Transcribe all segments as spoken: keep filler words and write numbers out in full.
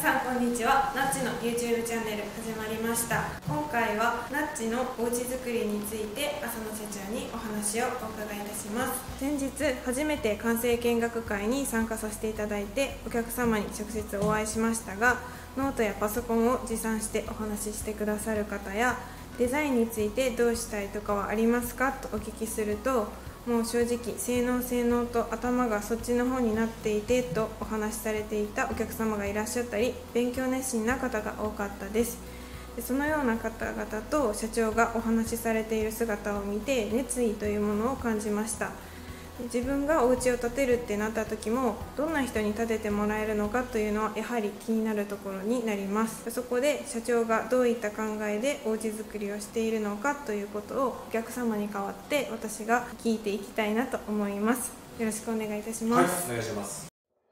さんこんにちは。ナッチの YouTube チャンネル始まりました。今回はナッチのおうち作りについて浅野社長にお話をお伺いいたします。先日初めて完成見学会に参加させていただいて、お客様に直接お会いしましたが、ノートやパソコンを持参してお話ししてくださる方や、デザインについてどうしたいとかはありますかとお聞きすると、もう正直性能性能と頭がそっちの方になっていてとお話しされていたお客様がいらっしゃったり、勉強熱心な方が多かったです。でそのような方々と社長がお話しされている姿を見て、熱意というものを感じました。自分がお家を建てるってなった時も、どんな人に建ててもらえるのかというのはやはり気になるところになります。そこで社長がどういった考えでお家作りをしているのかということをお客様に代わって私が聞いていきたいなと思います。よろしくお願いいたします。 はい、お願いします。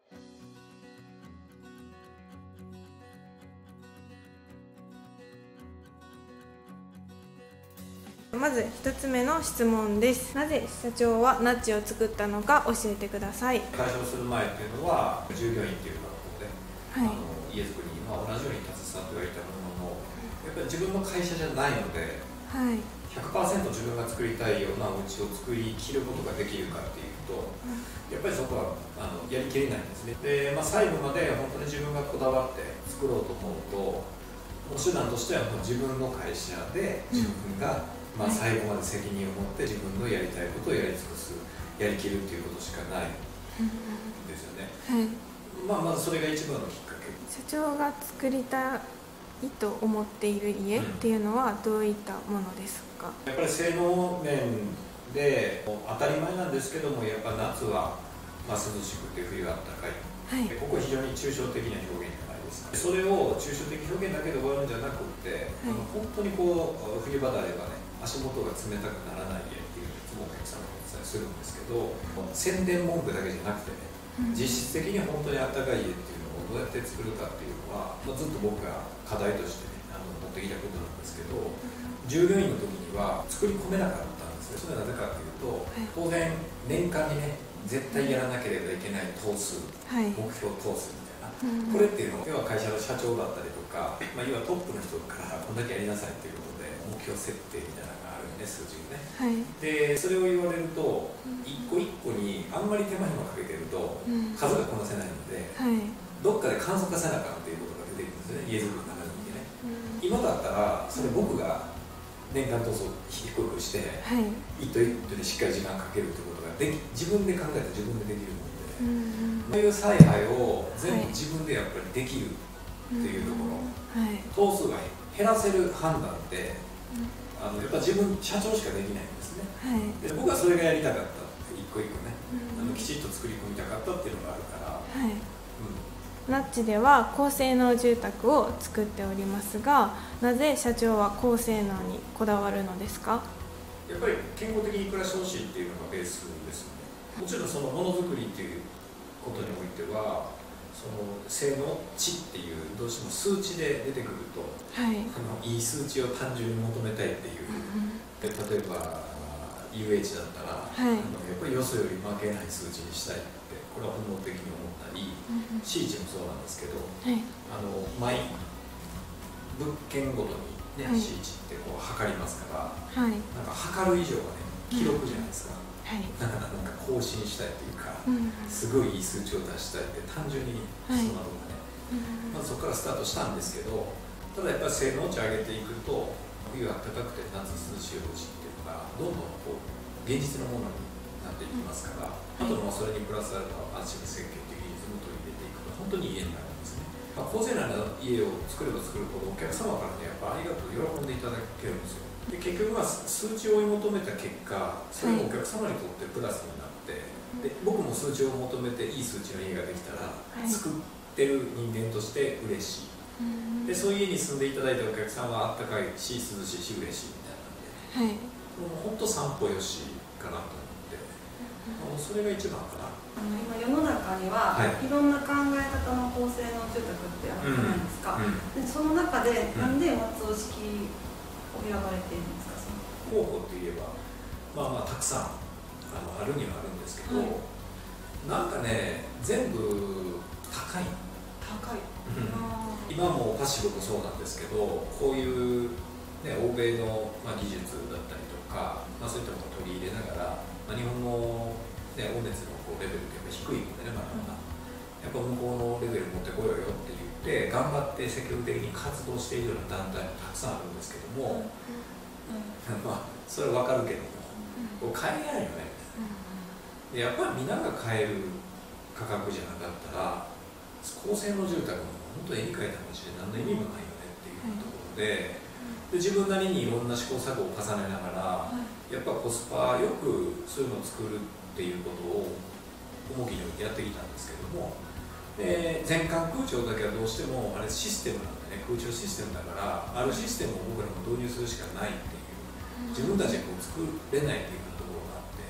まずひとつめの質問です。なぜ社長はナッチを作ったのか教えてください。 会社をする前っていうのは従業員っていう学校で、 はい、 あの家づくりには同じように携わってはいたものの、やっぱり自分の会社じゃないので、 はい、 ひゃくパーセント 自分が作りたいようなお家を作りきることができるかっていうと、やっぱりそこはあのやりきれないんですね。で、まあ、最後まで本当に自分がこだわって作ろうと思うと、手段としてはもう自分の会社で自分が、うんまあ、最後まで責任を持って自分のやりたいことをやり尽くす、やりきるっていうことしかないですよね。 はい、 まあ、まずそれが一番のきっかけ。 社長が作りたいと思っている家っていうのはどういったものですか？ やっぱり性能面で当たり前なんですけども、やっぱ夏はまあ涼しくて冬は暖かい、はい、ここ非常に抽象的な表現じゃないですか。それを抽象的表現だけで終わるんじゃなくて、はい、あの本当にこう冬場であればね、足元が冷たくならない家っていうのをいつもお客様にお伝えするんですけど、宣伝文句だけじゃなくてね、うん、実質的に本当にあったかい家っていうのをどうやって作るかっていうのは、まあ、ずっと僕が課題として、ね、あの持ってきたことなんですけど、従業員の時には作り込めなかったんですよ。それはなぜかっていうと、当然年間にね絶対やらなければいけない頭数、はい、目標頭数みたいな、うん、これっていうのは要は会社の社長だったりとか、まあ、要はトップの人からこんだけやりなさいっていうことで目標設定みたいなのがあるんで、数字がね、はい、でそれを言われると、一個一個にあんまり手間暇かけてると、うん、数がこなせないので、はい、どっかで簡素化せなあかんっていうことが出てくるんですよね、家づくりの中にね、うん、今だったらそれ僕が年間塗装を低くして、はい、一頭一頭でしっかり時間かけるということができ自分で考えて自分でできるので、うん、そういう采配を全部自分でやっぱりできるっていうところ、はい、頭数が減らせる判断って、うん、あのやっぱ自分社長しかできないんですね、はい、で僕はそれがやりたかったって一個一個ね、うん、あのきちっと作り込みたかったっていうのがあるから、はいうんナッチでは高性能住宅を作っておりますが、なぜ社長は高性能にこだわるのですか？ やっぱり健康的に暮らしてほしいっていうのがベースですね。もちろんそのものづくりっていうことにおいては、その性能値っていうどうしても数値で出てくると、はい、あのいい数値を単純に求めたいっていう、うん、で例えば ユーエイチ だったら、はい、あのやっぱりよそより負けない数値にしたいって、これは本能的に思ったり、うん、シーチもそうなんですけど、はい、あの毎物件ごとに、ねはい、シーチってこう測りますから、はい、なんか測る以上はね記録じゃないですか、うんはい、だからなんか更新したいというか、うん、すごいいい数値を出したいって単純にそんなとこね、はい、まずそこからスタートしたんですけど、ただやっぱり性能値上げていくと冬暖かくて夏涼しいお家っていうのがどんどんこう現実のものになっていきますから、あとはそれにプラスアルファ安心設計的にリズムと入れていくと本当にいい家になるんですね。まあ、高性能な家を作れば作るほどお客様からねやっぱありがとう喜んでいただけるんですよ。で結局は数値を追い求めた結果、それもお客様にとってプラスになって、はい、で僕も数値を求めていい数値の家ができたら、はい、作ってる人間として嬉しい、うん、でそういう家に住んでいただいたお客さんはあったかいし涼しいし嬉しいみたいなので、はい、もう本当散歩よしかなと思って、うん、それが一番かな。 今世の中には、はい、いろんな考え方の高性能住宅ってあるじゃないですか、うんうん、でその中で、うん、なんで松尾式を選ばれているんですか？ 候補って言えばまあまあたくさんあのあるにはあるんですけど、はい、なんかね全部高い高い、 うん、 今もパッシブもそうなんですけど、こういう、ね、欧米の、まあ、技術だったりとか、まあ、そういったものを取り入れながら、まあ、日本の、ね、温熱のこうレベルってやっぱ低いのでね、まだまだ。やっぱ向こうのレベル持ってこようよって言って頑張って積極的に活動しているような団体もたくさんあるんですけども、うんうん、まあそれは分かるけども、うん、こう買えないよね、うん、でやっぱりみんなが買える価格じゃなかったら高性能住宅も本当に絵に描いた話で何の意味もないよねっていうところで、で自分なりにいろんな試行錯誤を重ねながら、やっぱコスパよくそういうのを作るっていうことを重きに置いてやってきたんですけども、で全館空調だけはどうしてもあれシステムなんでね、空調システムだからあるシステムを僕らも導入するしかないっていう、自分たちでこう作れないっていうところがあって、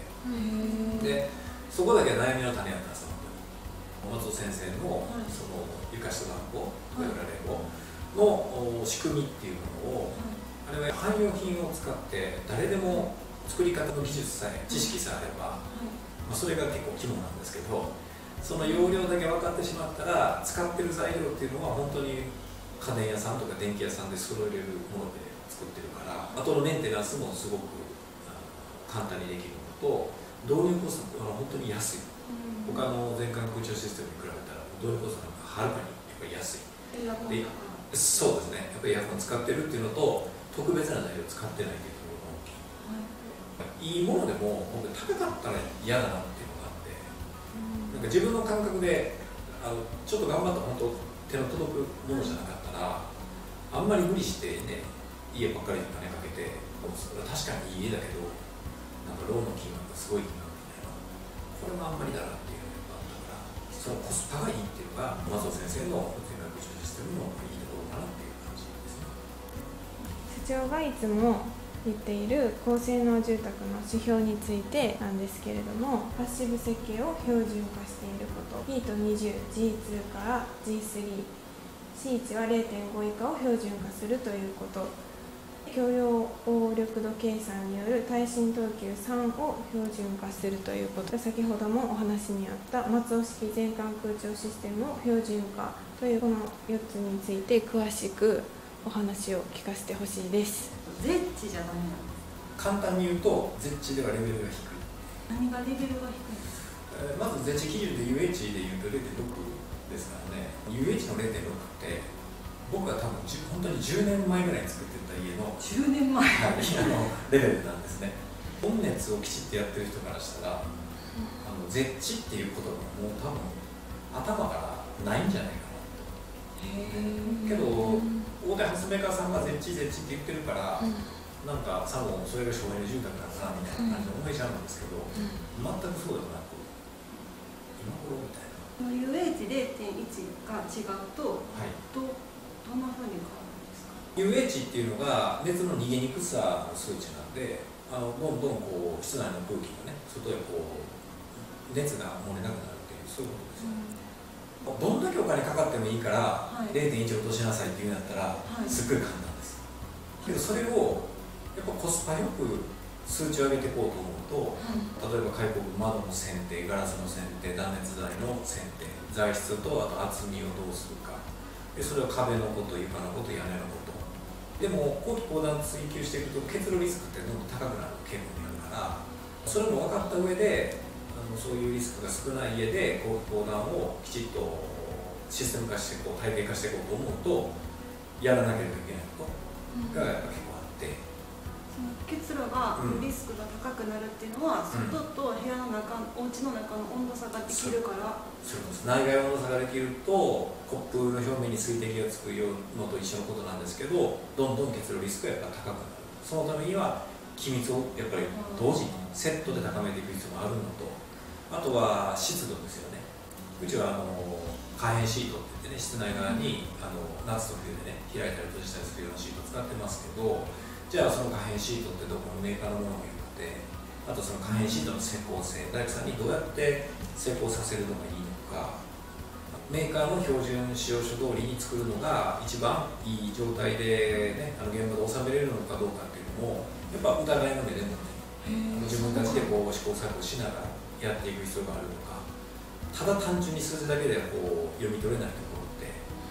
でそこだけは悩みの種やったんですよ。松尾先生のその床下暖房、これから冷房の仕組みっていうものを、あれは汎用品を使って誰でも作り方の技術さえ知識さえあれば、まあ、それが結構肝なんですけど、その容量だけ分かってしまったら使ってる材料っていうのは本当に家電屋さんとか電気屋さんで揃えれるもので作ってるから、あとのメンテナンスもすごく簡単にできるのと、導入コストは本当に安い、他の全館空調システムに比べたら導入コストなんかはるかにやっぱり安い。でそうですね、やっぱりエアコン使ってるっていうのと特別な材料を使ってないっていうところが大きい、はい、いいものでも本当に高かったら嫌だなっていうのがあって、なんか自分の感覚であのちょっと頑張った本当手の届くものじゃなかったら、あんまり無理してね家ばっかりに金かけて、それは確かにいい家だけどなんかローンの金額がすごい金額みたいな、これはあんまりだなっていうのがあったから、そのコスパがいいっていうのが松尾先生の全額空調システムのいいところかなっていう感じですね。 社長がいつも言っている高性能住宅の指標についてなんですけれども、パッシブ設計を標準化していること、ヒートにじゅう、ジーツー から ジースリー、シーワン は ゼロてんご 以下を標準化するということ、許容力度計算による耐震等級さんを標準化するということ、先ほどもお話にあった松尾式全館空調システムを標準化というこのよっつについて詳しくお話を聞かせてほしいです。 ゼッチじゃダメなんですか？ 簡単に言うとゼッチではレベルが低い。 何がレベルが低いんですか？ えー、まずゼッチ基準で ユーエイチ で言うと ゼロてんろく ですからね。 ユーエイチ の ゼロてんろく って僕は多分本当にじゅうねんまえぐらいに作ってた家のじゅうねんまえ、 はい、あのレベルなんですね。温熱をきちっとやってる人からしたら、あのゼッチっていう言葉ももう多分頭からないんじゃないかなと。けど大手発メーカーさんがゼッチゼッチって言ってるから、うん、なんかさもそれが省エネ住宅なんだなみたいな感じで思いちゃうんですけど、うん、全くそうでもなく今頃みたいな。 ユーエイチゼロてんいち が違うと、はい、どどんな風に変わるんですか？ ユーエイチ っていうのが熱の逃げにくさの数値なんで、あのどんどんこう室内の空気がね外へこう熱が漏れなくなるっていうそういうことですよね。うん、どんだけお金かかってもいいから、はい、ゼロてんいち 落としなさいっていうんだったら、はい、すっごい簡単です。けどそれをやっぱコスパよく数値を上げていこうと思うと、はい、例えば開口部窓の選定、ガラスの選定、断熱材の選定、材質とあと厚みをどうするか、でそれは壁のこと、床のこと、屋根のこと。でも後期後段追求していくと結露リスクってどんどん高くなる傾向にあるから、それも分かった上であのそういうリスクが少ない家で後期後段をきちっとシステム化していこう、体系化していこうと思うとやらなければいけないことがやっぱ結構あって、 その結露がリスクが高くなるっていうのは、うん、外と部屋の中、お家の中の温度差ができるから。 そうです。内外温度差ができるとコップの表面に水滴がつくのと一緒のことなんですけど、どんどん結露リスクがやっぱ高くなる。そのためには気密をやっぱり同時にセットで高めていく必要があるのと、あとは湿度ですよね。うちはあの可変シートって言ってね、室内側にあの夏と冬でね開いたり閉じたりするようなシートを使ってますけど、じゃあその可変シートってどこのメーカーのものがよくて、あとその可変シートの施工性、大工さんにどうやって施工させるのがいいのか、メーカーの標準使用書通りに作るのが一番いい状態で、ね、あの現場で収めれるのかどうかっていうのもやっぱ疑いの目でもね、自分たちでこう試行錯誤しながらやっていく必要があるのか、ただ単純に数字だけでこう読み取れないところって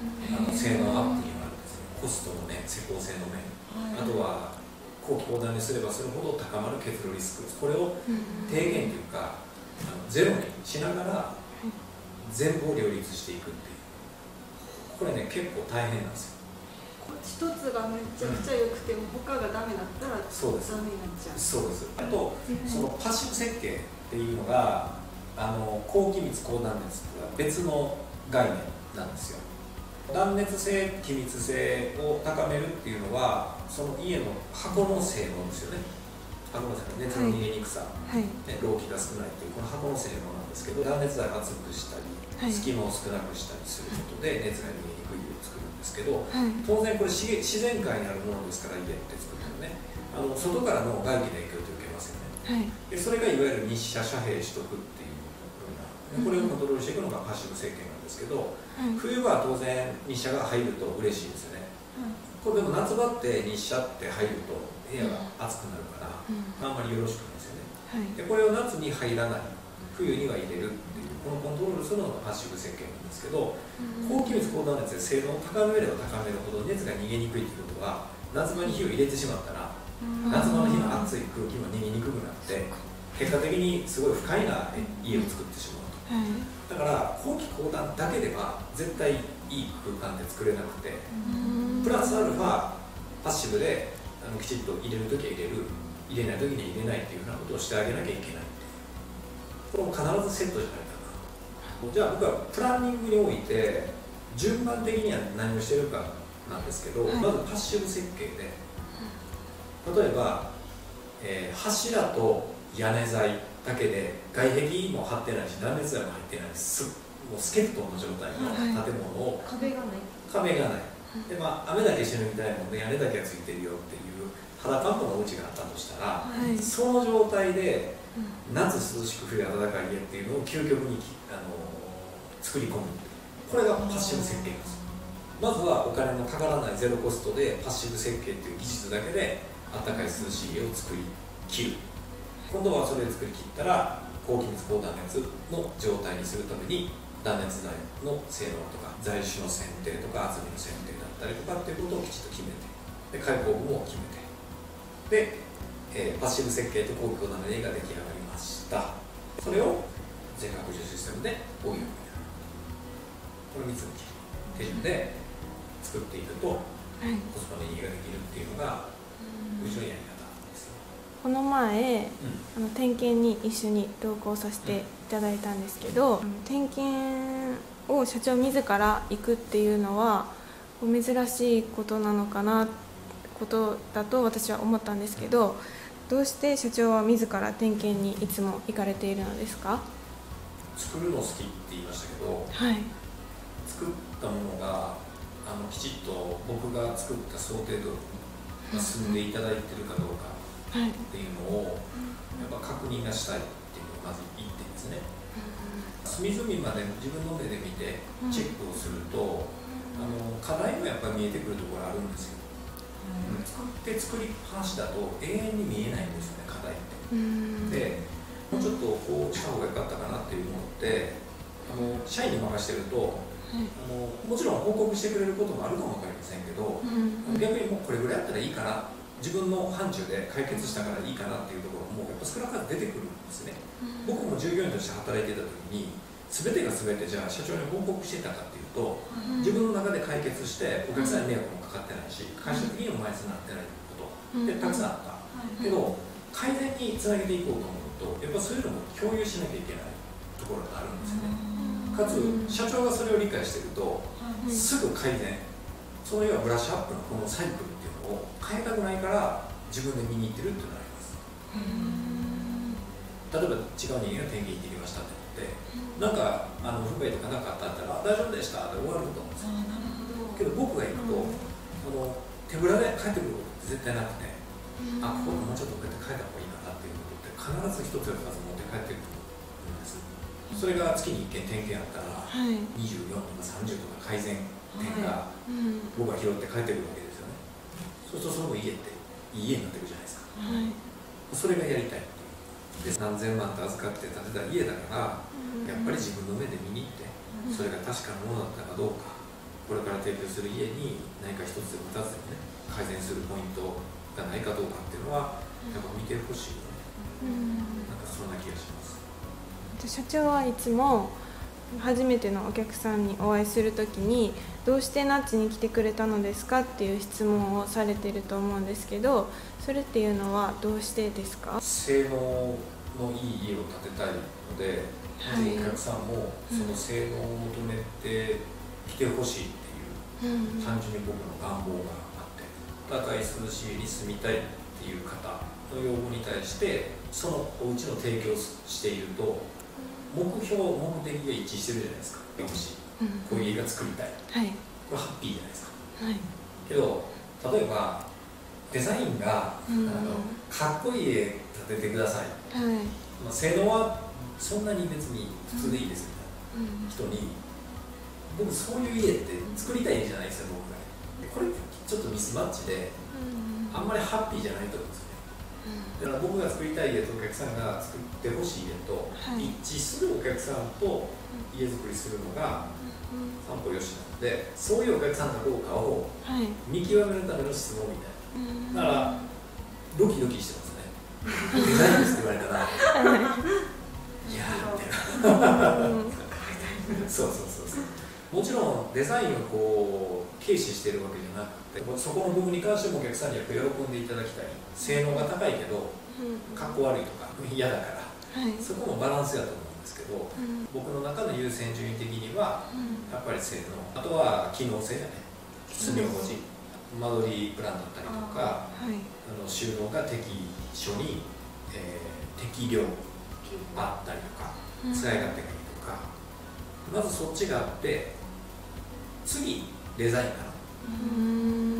あの性能アップにもあるんですね。コストの面、施工性の面、あとは後期高段にすればするほど高まる結露リスク、これを低減というかあのゼロにしながら全部を両立していくっていう、これね結構大変なんですよ。 一つがめちゃくちゃ良くても、うん、他がダメだったらそうです、 ダメになっちゃう。 そうです。あと、そのパッシブ設計っていうのがあの高気密高断熱とは別の概念なんですよ。断熱性気密性を高めるっていうのはその家の箱の性能ですよね。箱の性能、熱の逃げにくさ、はい、ね、漏気が少ないっていうこの箱の性能なんですけど、断熱材を厚くしたり、はい、隙間を少なくしたりすることで熱が逃げにくい家を作るんですけど、はい、当然これ自然界にあるものですから、家って作るのね、あの外からの外気の影響って受けますよね、はい、でそれがいわゆる日射遮蔽取得っていうような、これをコントロールしていくのがパッシブ設計なんですけど、はい、冬は当然日射が入ると嬉しいですよね、はい、これでも夏場って日射って入ると部屋が暑くなるから、うん、あんまりよろしくないですよね、はい、でこれを夏に入らない、冬には入れるっていう、このコントロールするのがパッシブ設計なんですけど、うん、高気密高断熱で性能を高めれば高めるほど熱が逃げにくいということは、夏場に火を入れてしまったら、うん、夏場の日の暑い空気も逃げにくくなって結果的にすごい不快な家を作ってしまうと、はい、だから後期高断だけでは絶対いい空間って作れなくて、うん、プラスアルファパッシブであのきちっと入れるときは入れる、入れないときに入れないっていうようなことをしてあげなきゃいけない。これも必ずセットじゃないかな。じゃあ僕はプランニングにおいて順番的には何をしてるかなんですけど、はい、まずパッシブ設計で、例えば、えー、柱と屋根材だけで外壁も張ってないし断熱材も入ってないす、もうスケルトンの状態の建物を、 はい、壁がない壁がない、でまあ、雨だけしのぎたいもんで屋根だけがついてるよっていう肌パンプのお家があったとしたら、はい、その状態で夏涼しく冬暖かい家っていうのを究極にあの作り込む、これがパッシブ設計です。まずはお金のかからないゼロコストでパッシブ設計っていう技術だけで暖かい涼しい家を作り切る。今度はそれで作り切ったら高気密高断熱の状態にするために断熱材の性能とか材種の選定とか厚みの選定だったりとかっていうことをきちっと決めて、で開口部も決めて、で、えー、パッシブ設計と高気高断熱が出来上がりました。それを全拡充システムで応用になる。このみっつの手順で作っていくと、はい、コスパのいいができるっていうのがうちのやり方ですね。 この前、うん、あの点検に一緒に同行させていただいたんですけど、うん、点検を社長自ら行くっていうのは珍しいことなのかなことだと私は思ったんですけど、どうして社長は自ら点検にいつも行かれているのですか？ 作るの好きって言いましたけど、 はい、 作ったものがあのきちっと僕が作った想定通り進んでいただいているかどうかっていうのをやっぱ確認がしたいっていうのがまずいってんですね。隅々まで自分の目で見てチェックをすると、あの課題もやっぱり見えてくるところあるんですよ。うん、作って作りっぱなしだと永遠に見えないんですよね、課題って。で、もうちょっとこうした方が良かったかなっていうのってあの社員に任せてると、はい、あのもちろん報告してくれることもあるかも分かりませんけど、うん、逆にもうこれぐらいやったらいいかな、自分の範疇で解決したからいいかなっていうところもやっぱ少なからず出てくるんですね。うん、僕も従業員として働いていた時に全てが全てじゃあ社長に報告してたかっていうと、うん、自分の中で解決してお客さんに迷惑もかかってないし、会社的にも前つながってないことでたくさんあった、うん、けど改善につなげていこうと思うとやっぱそういうのも共有しなきゃいけないところがあるんですよね。かつ社長がそれを理解しているとすぐ改善、その要はブラッシュアップのこのサイクルっていうのを変えたくないから自分で見に行ってるっていうのがあります。例えば違う人間が点検行ってきましたって言って、なんかあの不便とかなかったったら大丈夫でしたって終わると思うんですよ。けど僕が行くと、あの手ぶらで帰ってくることって絶対なくて、あ、ここもうちょっとこうやって帰った方がいいかなっていうことって必ず一つや二つ持って帰ってくるんです。それが月にいっけん点検あったら、はい、にじゅうよんとかさんじゅうとか改善点が僕が拾って帰ってくるわけですよね。そうするとその家っていい家になってくるじゃないですか。はい、それがやりたいっていう。で何千万って預かって建てた家だから、やっぱり自分の目で見に行って、それが確かなものだったかどうか、 これから提供する家に何か一つでも二つでもね改善するポイントがないかどうかっていうのはやっぱ見てほしいよね、うん、なんかそんな気がします。 社長はいつも初めてのお客さんにお会いするときにどうしてナッチに来てくれたのですかっていう質問をされてると思うんですけど、それっていうのはどうしてですか？ 性能のいい家を建てたいので、はい、お客さんもその性能を求めて来てほしいっていう、うん、単純に僕の願望があって、高い涼しい家に住みたいっていう方の要望に対してそのお家の提供していると目標目的が一致してるじゃないですか。欲しい、うん、こういう家が作りたい、はい、これハッピーじゃないですか、はい、けど例えばデザインが、うん、あのかっこいい家建ててください、はい、まあ、性能はそんなに別に普通でいいですみたいな人に、うん、僕そういう家って作りたい家じゃないですよ僕が。これちょっとミスマッチで、うん、あんまりハッピーじゃないと思うんですよね。だから僕が作りたい家とお客さんが作ってほしい家と一致するお客さんと家作りするのが三歩よしなので、そういうお客さんかどうかを見極めるための質問みたいな。だからドキドキしてますね。デザインですって言われたらいやーみたいなそうそうそうそう。もちろんデザインをこう軽視しているわけじゃなくて、そこの部分に関してもお客さんにやっぱ喜んでいただきたい。性能が高いけどかっこ悪いとか嫌だから、はい、そこもバランスやと思うんですけど、うん、僕の中の優先順位的には、うん、やっぱり性能、あとは機能性やね。住み心地、間取りプランだったりとか、あ、はい、あの収納が適所に、えー、適量あったりとか、うん、使い勝手がいいとか、まずそっちがあって次デザインかな。うん、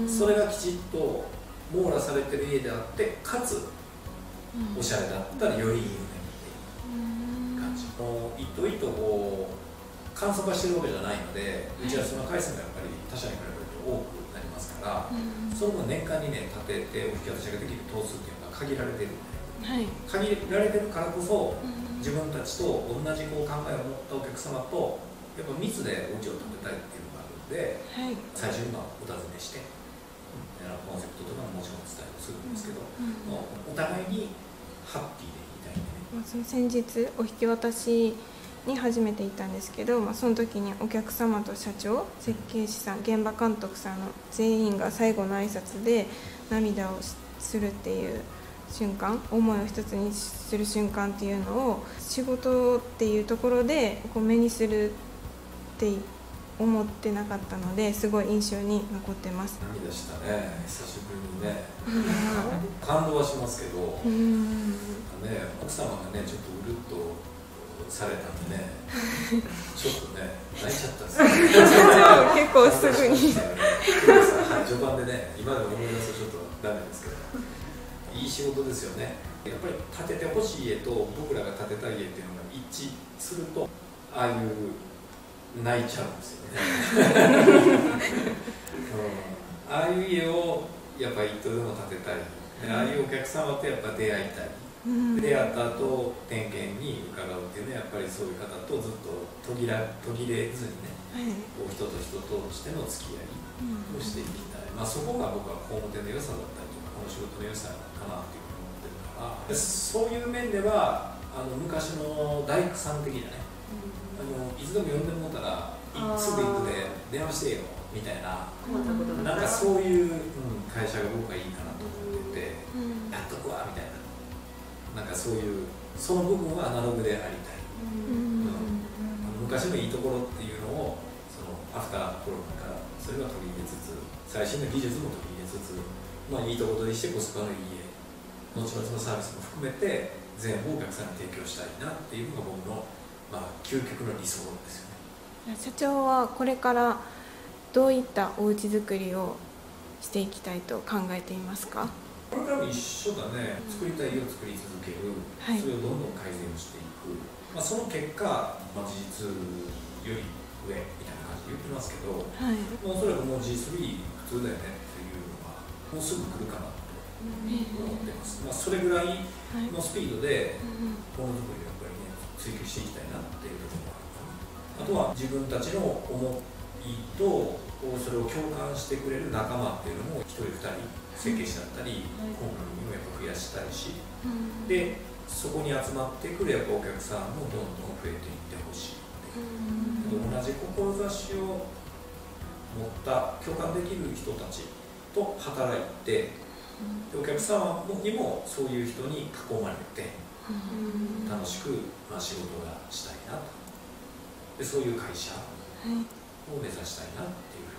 それがきちっと網羅されてる家であって、かつおしゃれだったらよりいいよねっていう感じ。もう一頭一頭こう簡素化してるわけじゃないので、うちはその回数がやっぱり他社に比べると多くなりますから、その分年間にね建ててお引き渡しができる棟数っていうのが限られてるんで、はい、限られてるからこそ自分たちと同じこう考えを持ったお客様とやっぱ密でお家を建てたいっていうのがあるので、はい、最初にまあお尋ねして。コンセプトとかももちろん伝えするんですけど、うん、お互いにハッピーでいたいんでね。まあ、その先日お引き渡しに初めて行ったんですけど、まあ、その時にお客様と社長、設計士さん、現場監督さんの全員が最後の挨拶で涙をするっていう瞬間、思いを一つにする瞬間っていうのを仕事っていうところでこう目にするって思ってなかったので、すごい印象に残ってます。 涙したね、久しぶりにね感動はしますけど、うんね、奥様がねちょっとうるっとされたんでねちょっとね泣いちゃったんですよ結構すぐに序盤でね、今でも思い出すとちょっとダメですけど、いい仕事ですよね。やっぱり建ててほしい家と僕らが建てたい家っていうのが一致すると、ああいう泣いちゃうんですよね、うん、ああいう家をやっぱり一棟でも建てたい、ああいうお客様とやっぱ出会いたい、うん、出会った後点検に伺うっていうね、やっぱりそういう方とずっと途切ら途切れずにね、はい、こう人と人としての付き合いをしていきたい、うん、まあ、そこが僕は工務店の良さだったりとかこの仕事の良さかなっていうふうに思ってるから、そういう面ではあの昔の大工さん的なね、あのいつでも呼んでもらったらすぐ行くで電話してよみたいな、なんかそういう、うん、会社が僕はいいかなと思ってて、うん、やっとくわみたいな、なんかそういうその部分はアナログでありたい、うんうん、昔のいいところっていうのをそのアフターコロナからそれは取り入れつつ、最新の技術も取り入れつつ、まあ、いいところにしてコスパのいい家、後々のサービスも含めて全部お客さんに提供したいなっていうのが僕のまあ、究極の理想ですよね。 社長はこれからどういったおうち作りをしていきたいと考えていますか？ これからも一緒だね、作りたい家を作り続ける、はい、それをどんどん改善をしていく、まあ、その結果、まあ、ジーツー より上みたいな感じで言ってますけど、はい、もうおそらくもう ジースリー 普通だよねっていうのはもうすぐ来るかなと思ってます、まあ、それぐらいのスピードでものづくりを追求していきたいなっていうところもあるかな。あとは自分たちの思っとそれを共感してくれる仲間っていうのもひとりふたり設計士だったり、うん、コンパニーにもやっぱ増やしたいし、うん、でそこに集まってくるやっぱお客さんもどんどん増えていってほしいので、うん、同じ志を持った共感できる人たちと働いて、でお客様にもそういう人に囲まれて楽しく、まあ、仕事がしたいなと、でそういう会社を目指したいなっていう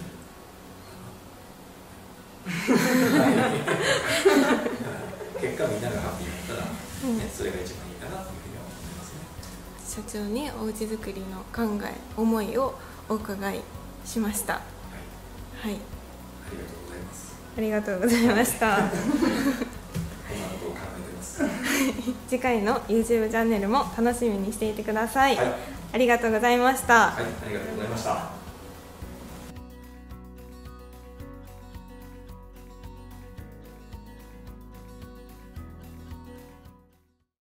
ふうに結果みんながハッピーだったら、ね、それが一番いいかなというふうに思いますね。 社長におうちづくりの考え、思いをお伺いしました。はい、はい、 ありがとうございます。 ありがとうございました。 こんなことを考えてます。 次回の YouTube チャンネルも楽しみにしていてください。はい、ありがとうございました。 はい、ありがとうございました。